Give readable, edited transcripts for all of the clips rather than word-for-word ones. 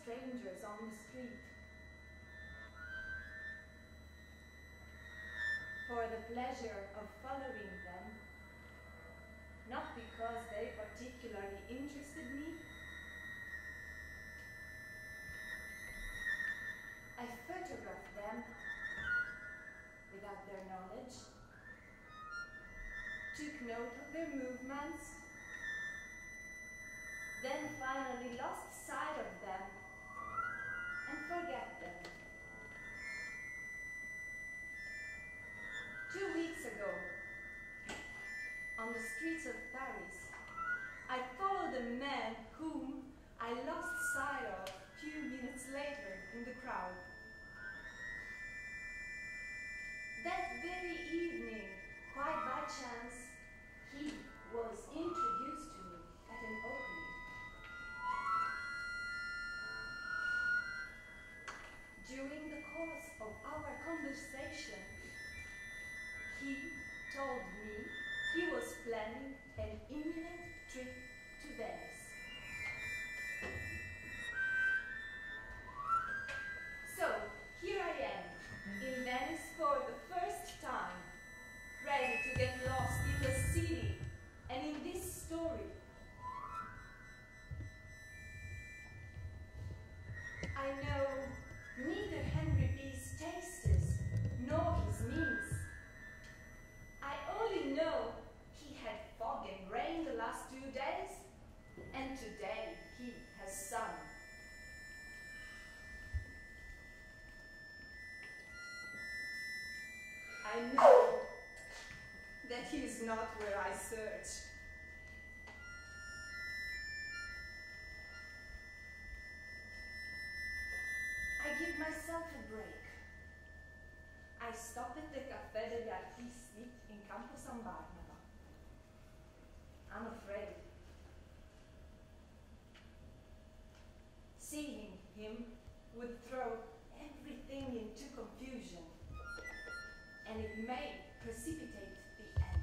strangers on the street. For the pleasure of following them, not because they particularly interested me. I photographed them without their knowledge, took note of their movements, then finally lost sight of them and forget them. 2 weeks ago, on the streets of Paris, I followed a man whom I lost sight of a few minutes later in the crowd. That very evening, quite by chance, he was introduced to me at an opening. During the course of our conversation, he told me he was planning an imminent trip to Venice. So, here I am, in Venice for the first time, ready to get lost in the city and in this story. I know neither Henry B's tastes nor his means. I only know he had fog and rain the last 2 days, and today he has sun. I know that he is not where I search. I give myself a break. I stop at the Caffè degli Artisti in Campo San Barnaba. I'm afraid. Seeing him would throw everything into confusion, and it may precipitate the end.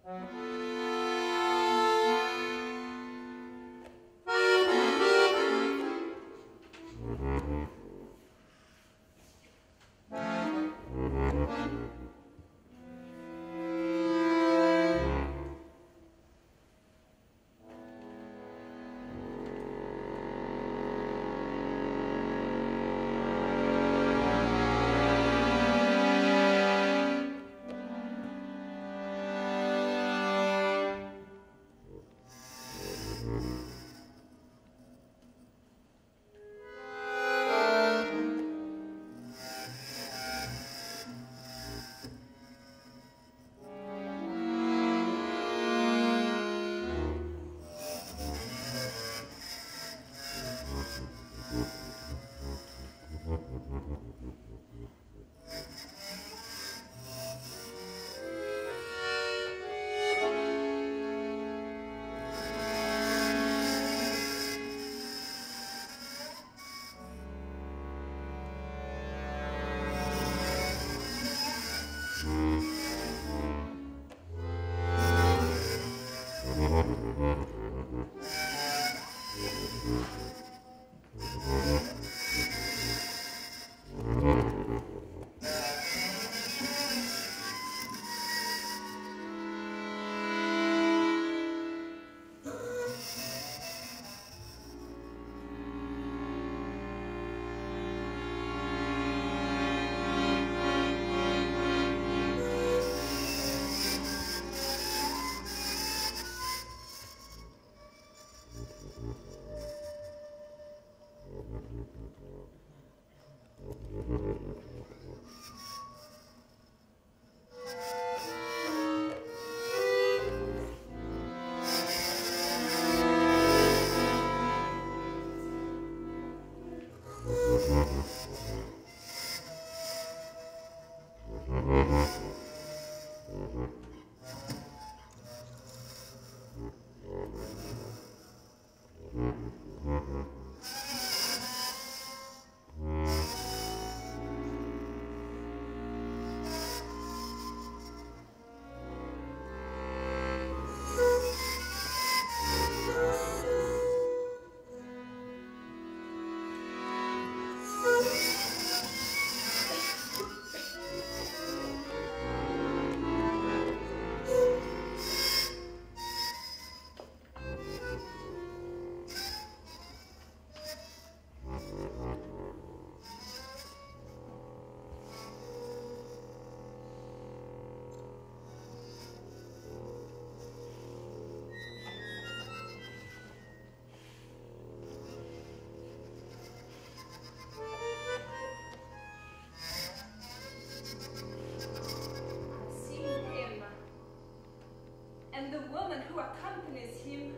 The woman who accompanies him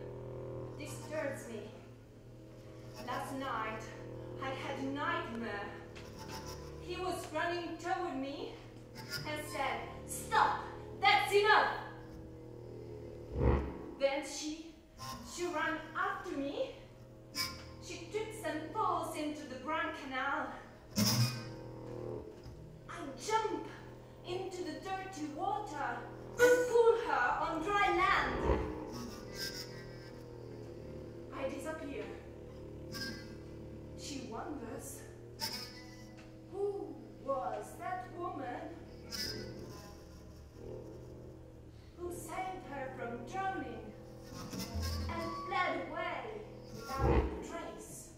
disturbs me. Last night, I had a nightmare. He was running toward me and said, "Stop! That's enough!" Then she ran after me. She trips and falls into the Grand Canal. I jump into the dirty water and pull her on dry land. I disappear. She wonders, who was that woman who saved her from drowning and fled away without a trace?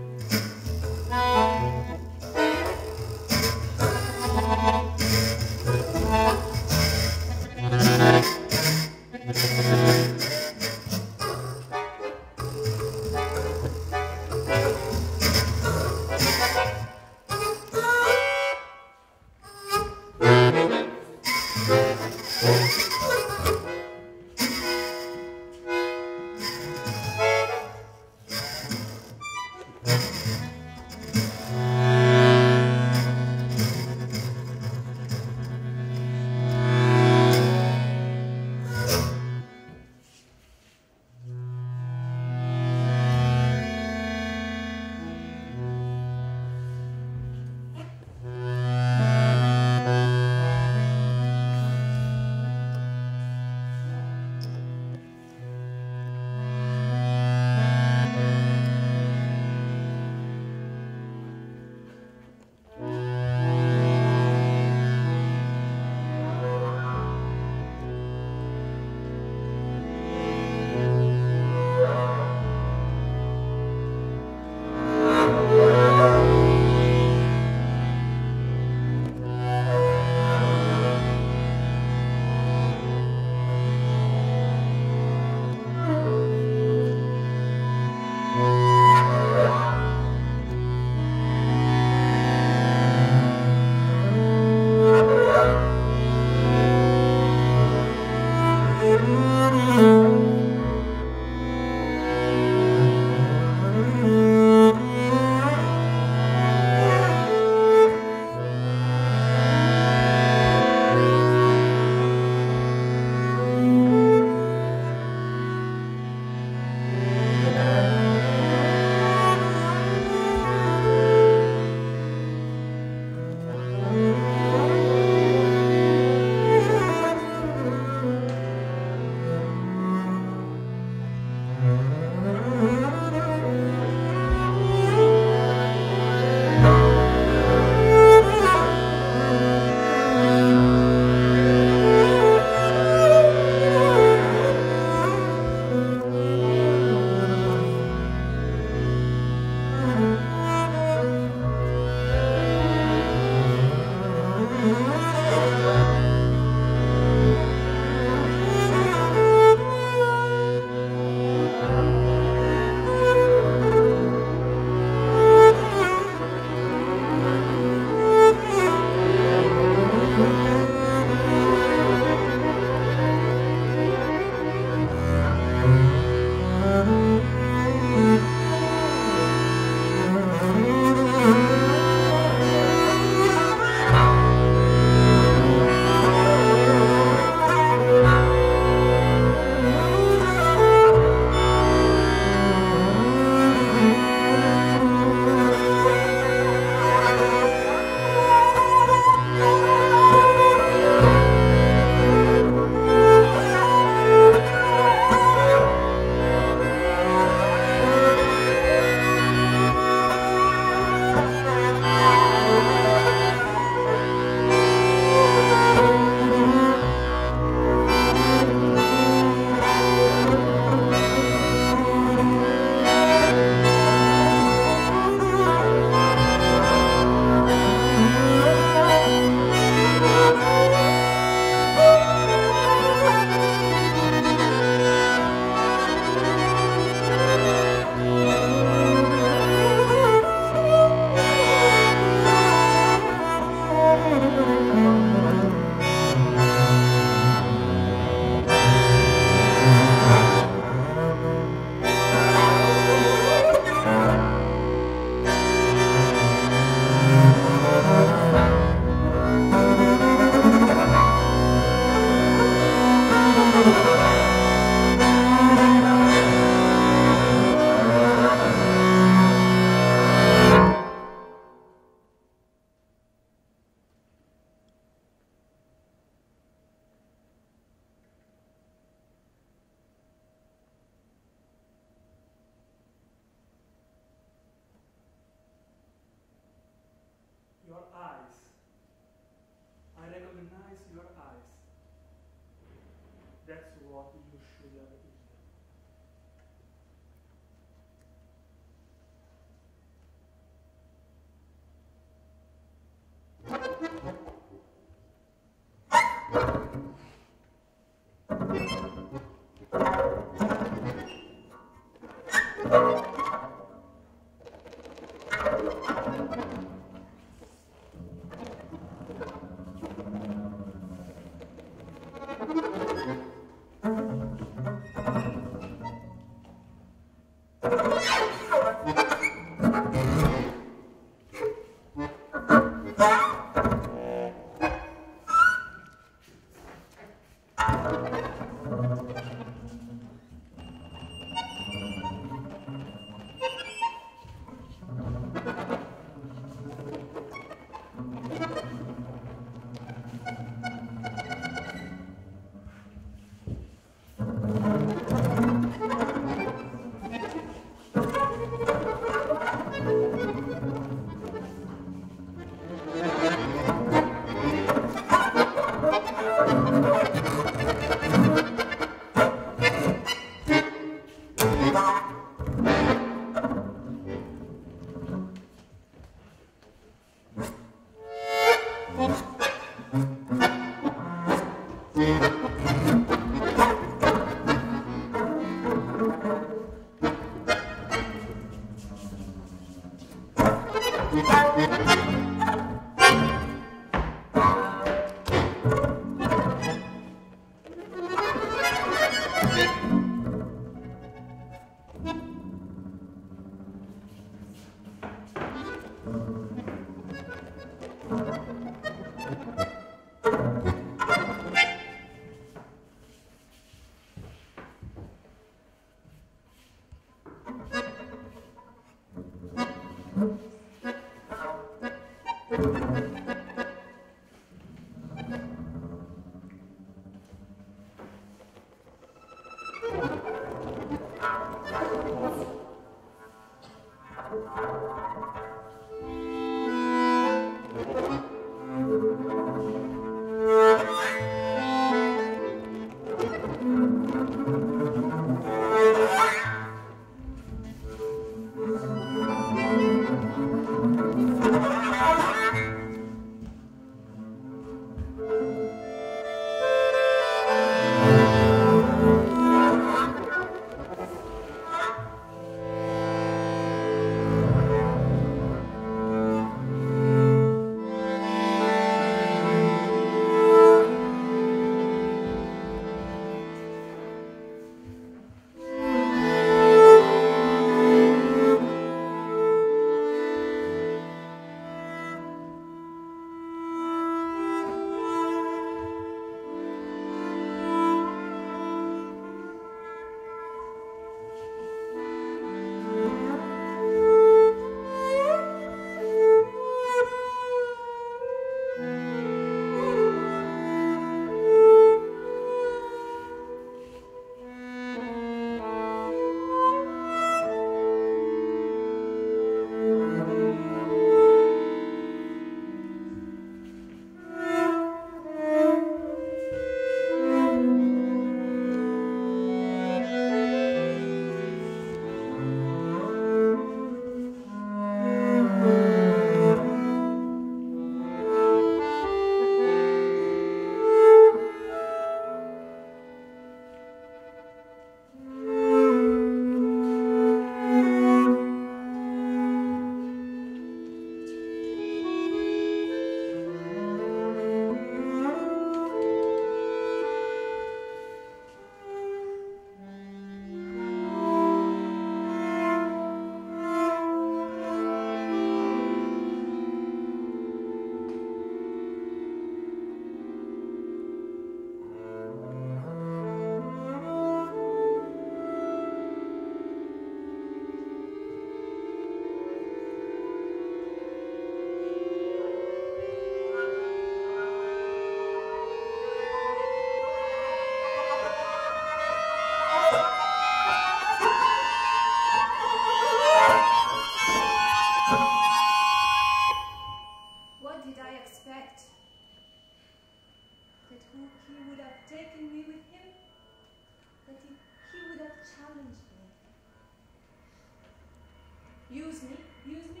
Use me, use me.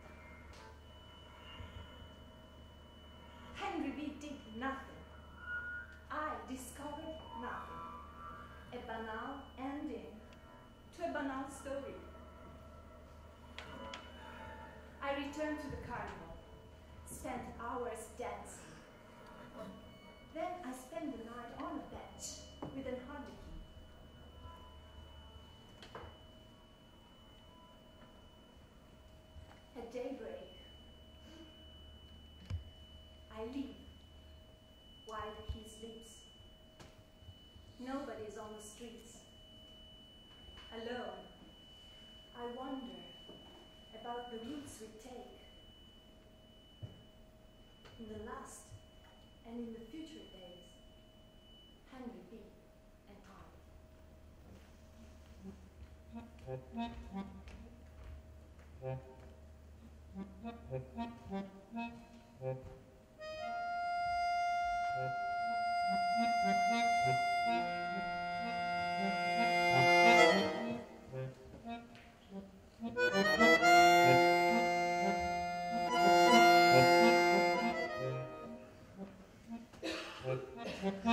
Henry B. did nothing. I discovered nothing. A banal ending to a banal story. I returned to the carnival, spent hours dancing. Then I spent the night on a bench with an harlequin. At daybreak, I leave while he sleeps. Nobody's on the streets. Alone, I wonder about the routes we take in the last and in the future days. Henry B. and I.